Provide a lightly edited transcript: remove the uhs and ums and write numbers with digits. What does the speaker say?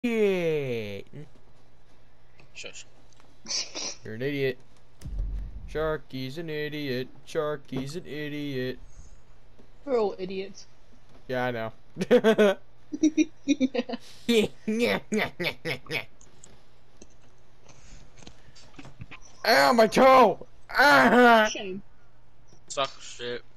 idiot. Shush. You're an idiot. Sharky's an idiot. Sharky's an idiot. We're all idiots. Yeah, I know. Ow, my toe! Ah! Shame. Suck shit.